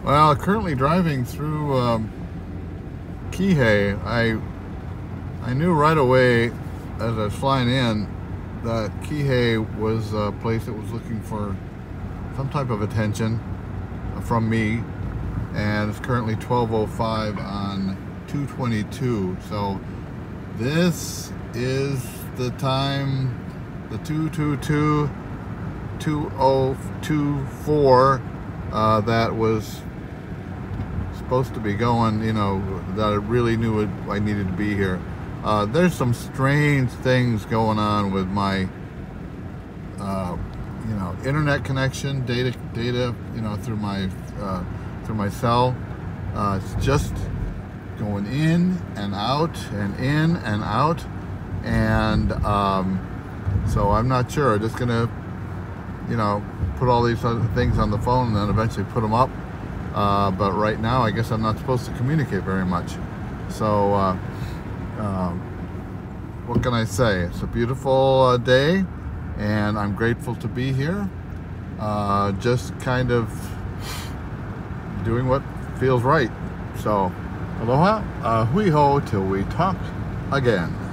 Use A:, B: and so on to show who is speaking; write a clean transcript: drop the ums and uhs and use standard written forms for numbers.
A: Well, currently driving through Kihei. I knew right away as I was flying in that Kihei was a place that was looking for some type of attention from me, and it's currently 12:05 on 222. So this is the time, the 222-2024 that was supposed to be going, that I really knew I needed to be here. There's some strange things going on with my internet connection, data through my cell. It's just going in and out and in and out, and so I'm not sure. I'm just gonna put all these other things on the phone and then eventually put them up. But right now, I guess I'm not supposed to communicate very much. So, what can I say? It's a beautiful day, and I'm grateful to be here. Just kind of doing what feels right. So, aloha, hui ho till we talk again.